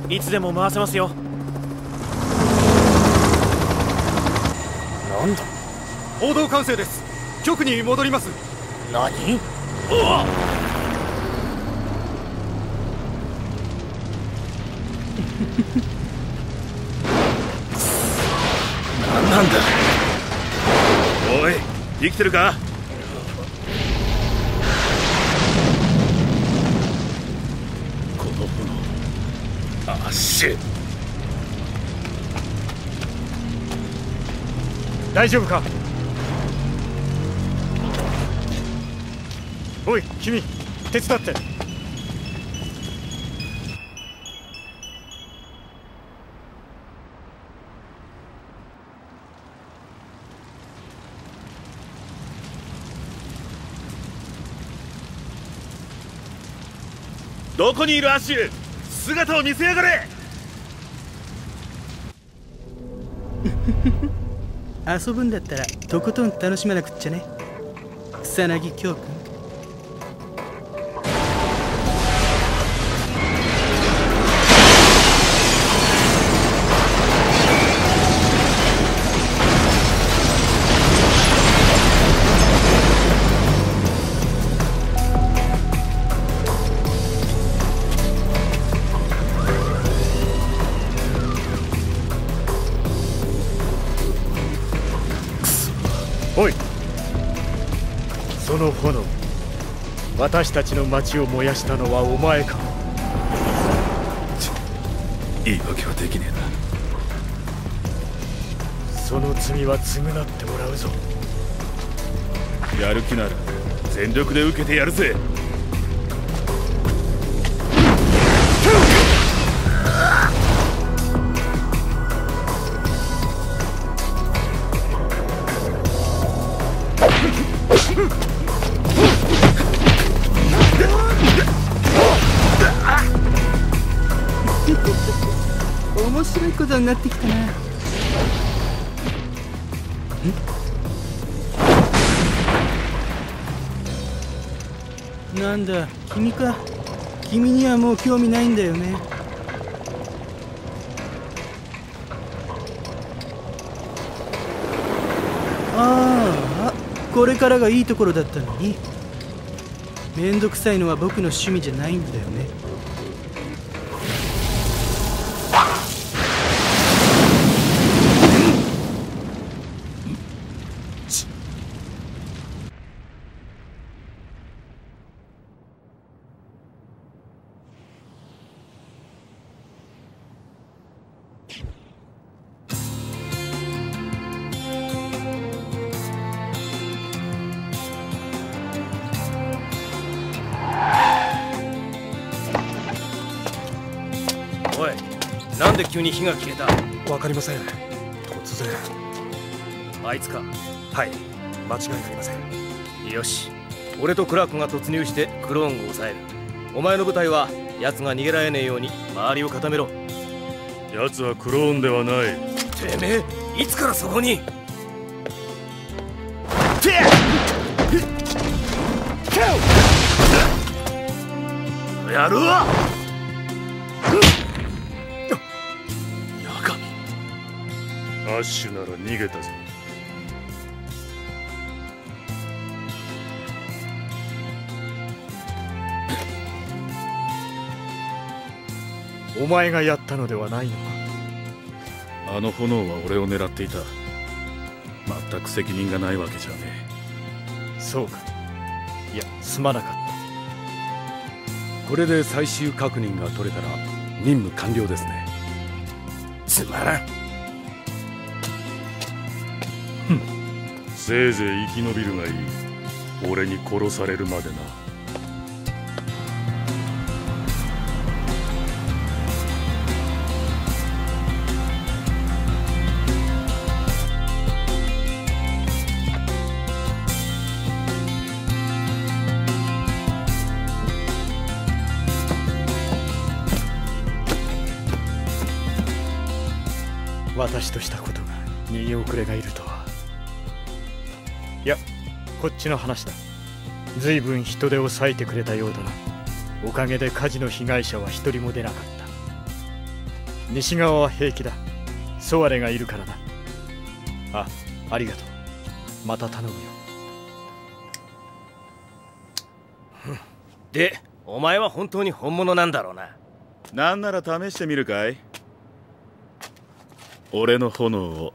いつでも回せますよ。なんだ。 報道管制です。局に戻ります。 何？ 何なんだ。おい、生きてるか？この炎、あっし。 大丈夫か？おい君、手伝って。 どこにいるアッシュ？姿を見せやがれ。 遊ぶんだったらとことん楽しまなくっちゃね、草薙京君。 おい、その炎、私たちの町を燃やしたのはお前か？ 言い訳はできねえな。 その罪は償ってもらうぞ。 やる気なら全力で受けてやるぜ。 面白いことになってきたな。なんだ、君か。君にはもう興味ないんだよね。ああ、これからがいいところだったのに。めんどくさいのは僕の趣味じゃないんだよね。 おい、なんで急に火が消えた？ わかりません。突然。 あいつか？ はい、間違いありません。 よし、俺とクラークが突入してクローンを抑える。お前の部隊は奴が逃げられねえように周りを固めろ。 奴はクローンではない。 てめえ、いつからそこに？ やるわ。アッシュなら逃げたぞ。 お前がやったのではないのか？ あの炎は俺を狙っていた。全く責任がないわけじゃねえ。そうか。いや、すまなかった。 これで最終確認が取れたら任務完了ですね。 つまらん。 せいぜい生き延びるがいい。俺に殺されるまでな。 私としたことが逃げ遅れがいるとは。いや、こっちの話だ。随分人手を割いてくれたようだな。おかげで火事の被害者は一人も出なかっ西側は平気だ。ソワレがいるからな。ありがとう。また頼むよ。 で、お前は本当に本物なんだろうな。 なんなら試してみるかい？俺の炎を。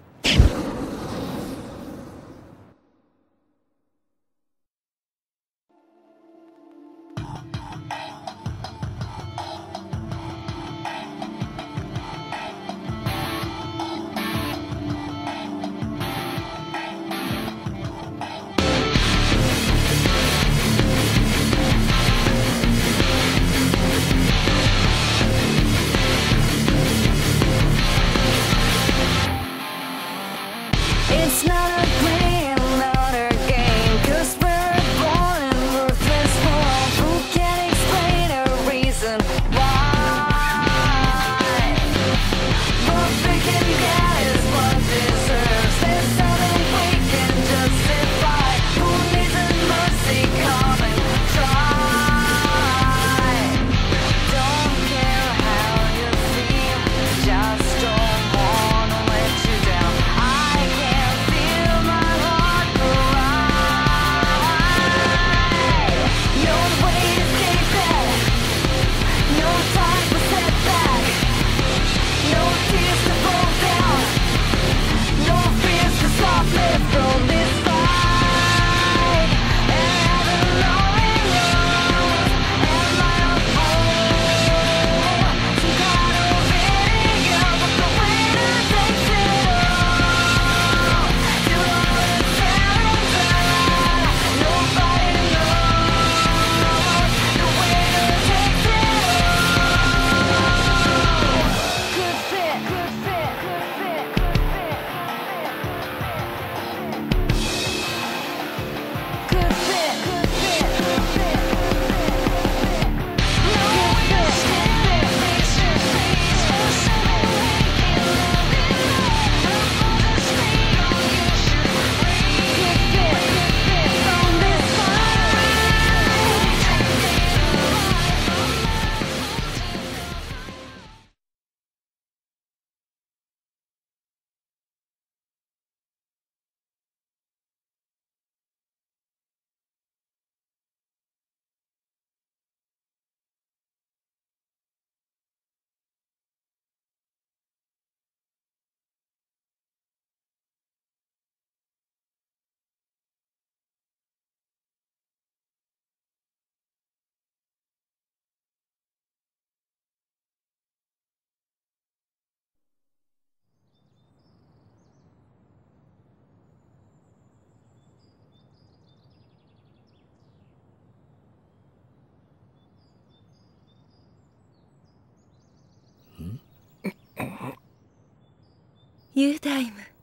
It's not a play, not a game, 'cause we're born in ruthless world. Who can explain a reason why? What we can get is what deserves. There's nothing we can justify. Who needs a mercy? Come and try. Don't care how you feel, just don't wanna let you down. I can feel my heart cry. No way to escape it. No time for setback. No tears to fall down. No fears to stop me from this fight. And the knowing knows, am I a fool? Some kind of video, but the winner takes it all. To all the challenges, nobody knows. The winner takes it all. Good fit, good fit, good fit, good fit. Good fit, good fit, good fit. No good fit, from thisユータイム。